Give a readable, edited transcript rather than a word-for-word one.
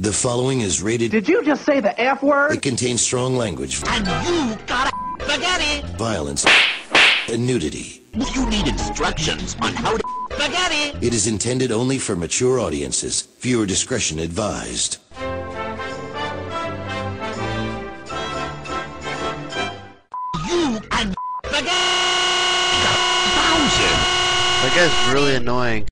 The following is rated... Did you just say the F word? It contains strong language, And you got spaghetti! violence, and nudity. You need instructions on how to spaghetti! It is intended only for mature audiences. Viewer discretion advised. You and spaghetti! 1,000! That guy's really annoying.